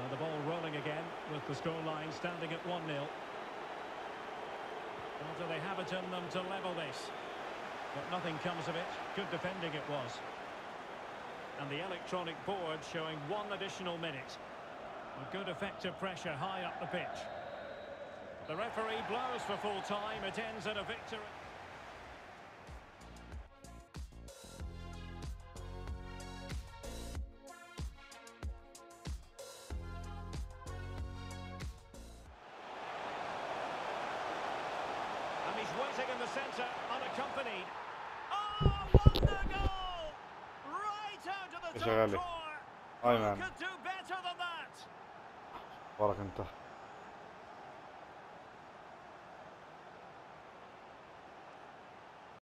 And the ball rolling again with the scoreline standing at 1-0. Well, do they have it in them to level this? But nothing comes of it. Good defending it was. And the electronic board showing 1 additional minute. A good effective pressure high up the pitch. The referee blows for full time. It ends in a victory. And he's waiting in the centre, unaccompanied. Oh, what a goal! Right out of the top شغالة drawer. هاي Who مان could do better than that? بارك انت